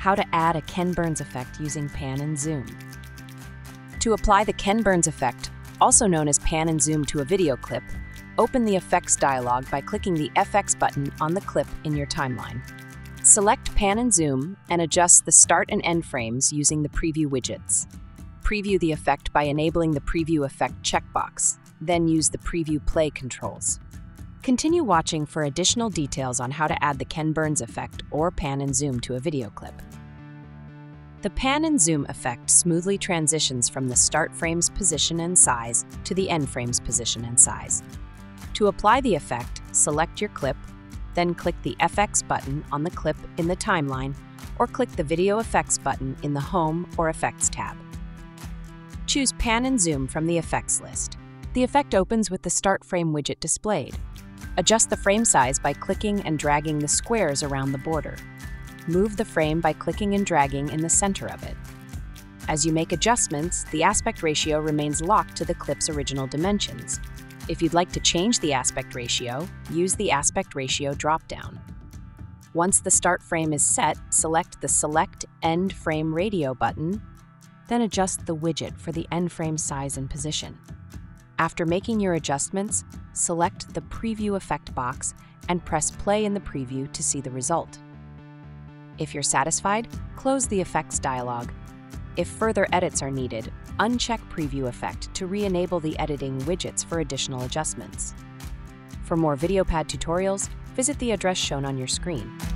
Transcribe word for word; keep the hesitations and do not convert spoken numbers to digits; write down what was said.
How to add a Ken Burns effect using pan and zoom. To apply the Ken Burns effect, also known as pan and zoom to a video clip, open the Effects dialog by clicking the F X button on the clip in your timeline. Select pan and zoom and adjust the start and end frames using the preview widgets. Preview the effect by enabling the Preview Effect checkbox, then use the Preview Play controls. Continue watching for additional details on how to add the Ken Burns effect or pan and zoom to a video clip. The pan and zoom effect smoothly transitions from the start frame's position and size to the end frame's position and size. To apply the effect, select your clip, then click the F X button on the clip in the timeline, or click the Video Effects button in the Home or Effects tab. Choose Pan and Zoom from the Effects list. The effect opens with the Start Frame widget displayed. Adjust the frame size by clicking and dragging the squares around the border. Move the frame by clicking and dragging in the center of it. As you make adjustments, the aspect ratio remains locked to the clip's original dimensions. If you'd like to change the aspect ratio, use the Aspect Ratio dropdown. Once the start frame is set, select the Select End Frame Radio button, then adjust the widget for the end frame size and position. After making your adjustments, select the Preview Effect box and press play in the preview to see the result. If you're satisfied, close the Effects dialog. If further edits are needed, uncheck Preview Effect to re-enable the editing widgets for additional adjustments. For more VideoPad tutorials, visit the address shown on your screen.